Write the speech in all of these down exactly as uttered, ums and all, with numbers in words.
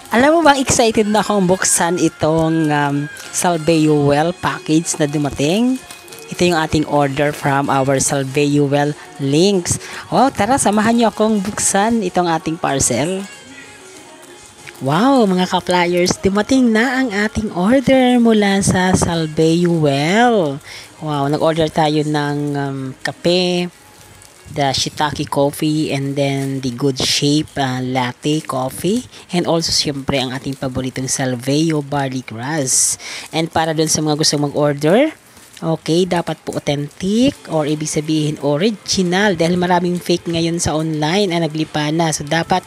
Alam mo bang excited na akong buksan itong um, Salveo Well package na dumating? Ito yung ating order from our Salveo Well links. Wow, tara samahan niyo akong buksan itong ating parcel. Wow, mga ka-flyers, dumating na ang ating order mula sa Salveo Well. Wow, nag-order tayo ng um, kape, the shiitake coffee, and then the good shape uh, latte coffee, and also siyempre ang ating paboritong Salveo barley grass. And para dun sa mga gusto mag-order, okay, dapat po authentic or ibig sabihin original dahil maraming fake ngayon sa online na naglipa na. So dapat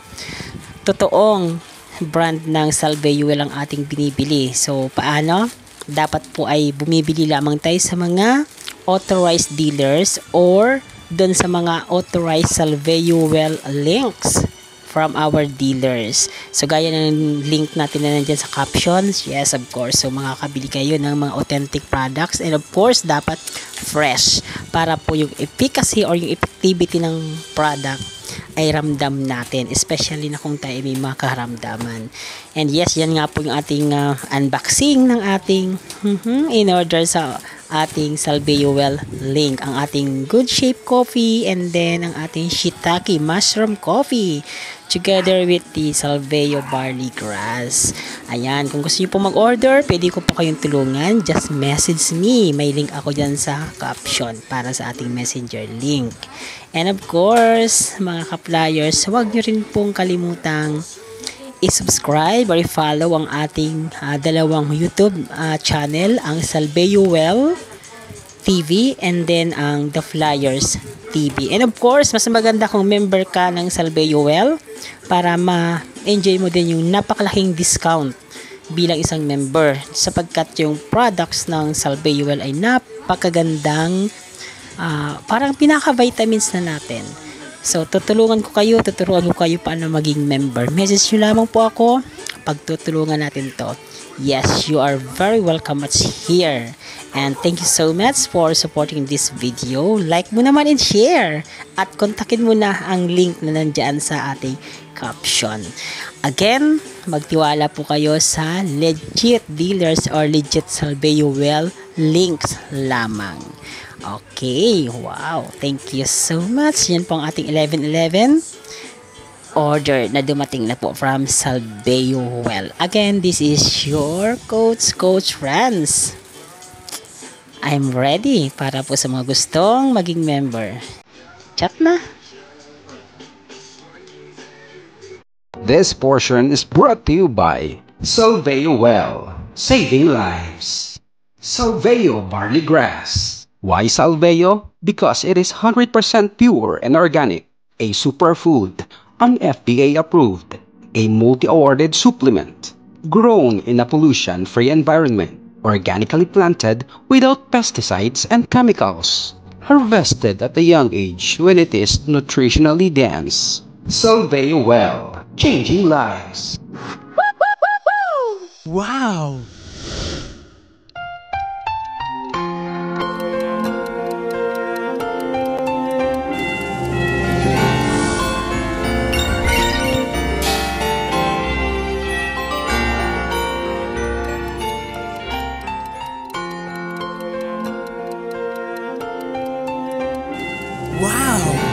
totoong brand ng Salveo ang ating binibili. So paano? Dapat po ay bumibili lamang tayo sa mga authorized dealers or doon sa mga authorized Salveo Well links from our dealers. So gaya ng link natin na nandyan sa captions, yes of course, so makakabili kayo ng mga authentic products, and of course dapat fresh para po yung efficacy or yung effectivity ng product ay ramdam natin, especially na kung tayo may mga karamdaman. And yes, yan nga po yung ating uh, unboxing ng ating in order sa ating Salveo Well link, ang ating good shape coffee, and then ang ating shiitake mushroom coffee together with the Salveo barley grass. Ayan, kung gusto niyo po mag-order, pwede ko po kayong tulungan, just message me. May link ako dyan sa caption para sa ating messenger link. And of course, mga ka-flyers, huwag niyo rin pong kalimutang i-subscribe or i-follow ang ating uh, dalawang YouTube uh, channel, ang Salveo Well T V and then ang The Flyers T V. And of course, mas maganda kung member ka ng Salveo Well para ma-enjoy mo din yung napakalaking discount bilang isang member, sapagkat yung products ng Salveo Well ay napakagandang uh, parang pinaka-vitamins na natin. So, tutulungan ko kayo, tutulungan ko kayo paano maging member. Message nyo lamang po ako, pagtutulungan natin to. Yes, you are very welcome at here. And thank you so much for supporting this video. Like mo naman and share. At kontakin mo na ang link na nandyan sa ating caption. Again, magtiwala po kayo sa legit dealers or legit Salveo Well links lamang. Okay, wow. Thank you so much. Yan po ang ating eleven eleven order na dumating na po from Salveo Well. Again, this is your Coach Coach Franz. I'm ready para po sa mga gustong maging member. Chat na! This portion is brought to you by Salveo Well, saving lives. Salveo barley grass. Why Salveo? Because it is one hundred percent pure and organic, a superfood, an F D A approved, a multi-awarded supplement, grown in a pollution-free environment, organically planted without pesticides and chemicals, harvested at a young age when it is nutritionally dense. Salveo Well, changing lives. Wow! Wow!